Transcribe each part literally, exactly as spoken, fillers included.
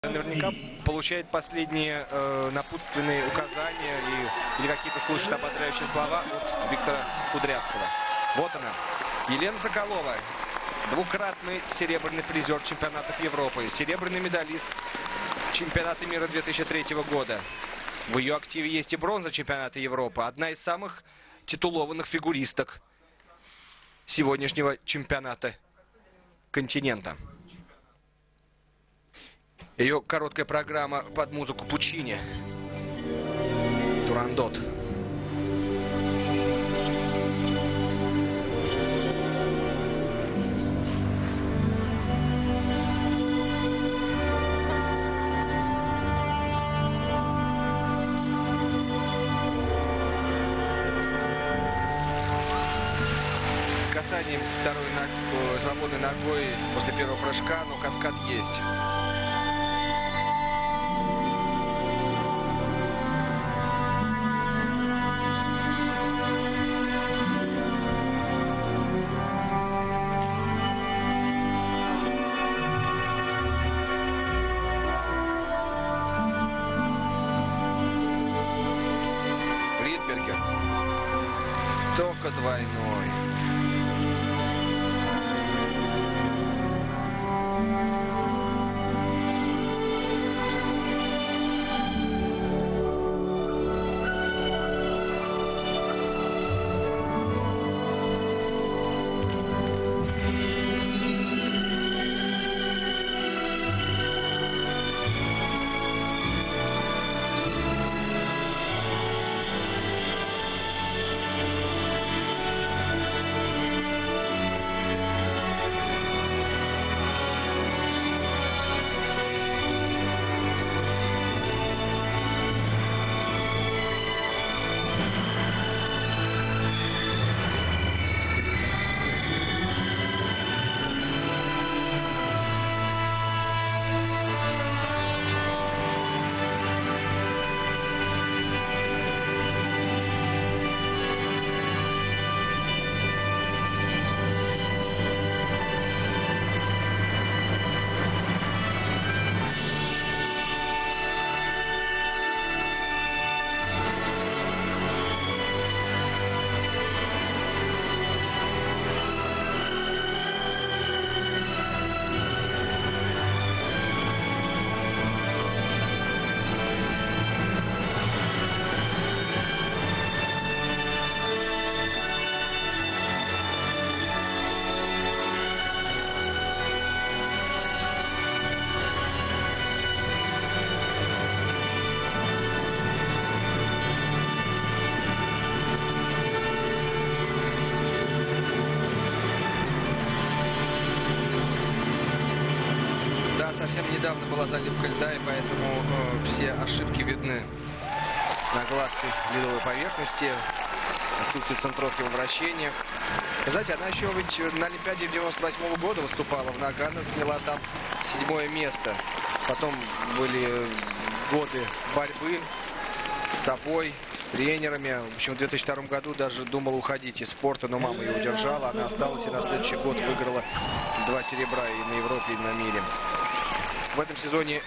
Наверняка получает последние э, напутственные указания и, или какие-то слышит ободряющие слова от Виктора Кудрявцева. Вот она, Елена Соколова, двукратный серебряный призер чемпионатов Европы, серебряный медалист чемпионата мира две тысячи третьего года. В ее активе есть и бронза чемпионата Европы, одна из самых титулованных фигуристок сегодняшнего чемпионата континента. Ее короткая программа под музыку Пучини. Турандот. С касанием второй ног, свободной ногой после первого прыжка, но каскад есть. Только двойной. Совсем недавно была заливка льда, и поэтому э, все ошибки видны на гладкой ледовой поверхности, отсутствие центровки во вращениях. Знаете, она еще ведь на Олимпиаде девяносто восьмого года выступала в Нагано, заняла там седьмое место. Потом были годы борьбы с собой, с тренерами. В общем, в две тысячи втором году даже думала уходить из спорта, но мама ее удержала. Она осталась и на следующий год выиграла два серебра и на Европе, и на мире. В этом сезоне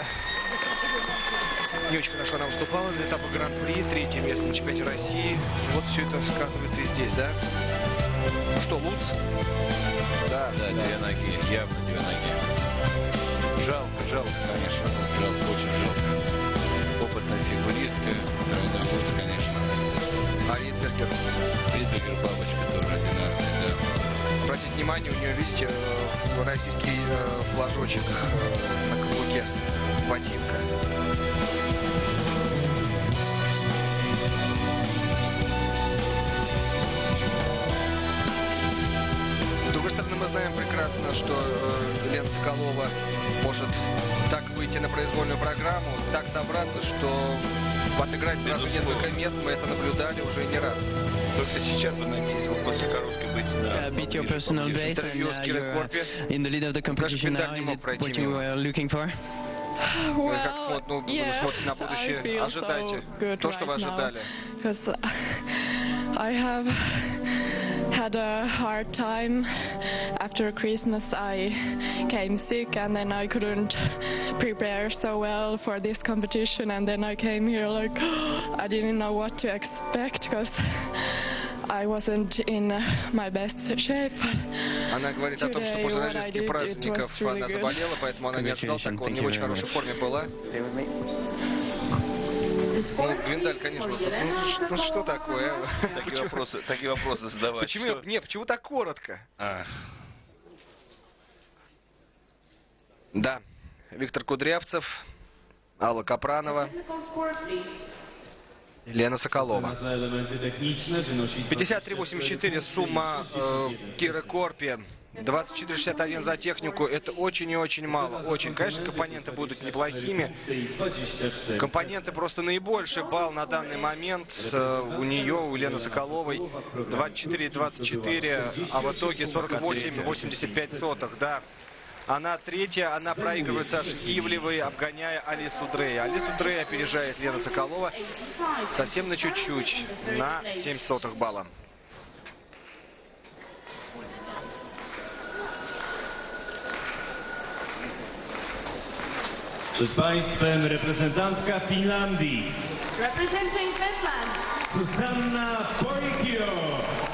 не очень хорошо она выступала на этапе Гран-при, третье место на чемпионате России. Вот все это сказывается и здесь, да? Ну что, Луц? Да, да, да, две ноги, явно две ноги. Жалко, жалко, конечно, жалко, очень жалко. Опытная фигуристка, тройной Луц, конечно. А Ридбергер? Ридбергер, бабочка тоже одинарная, да. Обратите внимание, у нее, видите, российский флажочек на каблуке ботинка. С другой стороны, мы знаем прекрасно, что Елена Соколова может так выйти на произвольную программу, так собраться, что отыграть сразу несколько мест. Мы это наблюдали уже не раз. Только сейчас вы надеетесь, вы после короткой быть на beat your personal best and uh, you're uh, in the lead of the competition now. Is it what you were looking for? Well, как смотрите, ну, yes, смотрите на будущее, ожидайте so то, что вы ожидали. I have had had a hard time. After Christmas I came sick and then I couldn't prepare so well for this competition, and then I came here like I didn't know what to expect because I wasn't in my best shape. Она говорит о том, что после рождественских праздников она заболела, поэтому она не ожидала такого, не в очень хорошей форме была. Ну, Гвиндаль, конечно, ну, ну что такое? Такие вопросы, такие вопросы задавать. Почему? Что? Нет, почему так коротко? А. Да, Виктор Кудрявцев, Алла Капранова, Лена Соколова. пятьдесят три восемьдесят четыре сумма э, Киры Корпи. двадцать четыре шестьдесят один за технику. Это очень и очень мало. Очень. Конечно, компоненты будут неплохими. Компоненты просто наибольший балл на данный момент э, у нее, у Лены Соколовой. двадцать четыре двадцать четыре, а в итоге сорок восемь восемьдесят пять сотых. Да. Она третья, она проигрывает Саше Ивлевой, обгоняя Алису Дрей. Алису Дрей опережает Лена Соколова совсем на чуть-чуть, на семь сотых балла. Przed Państwem reprezentantka Finlandii. Representing Finland. Susanna Poikio.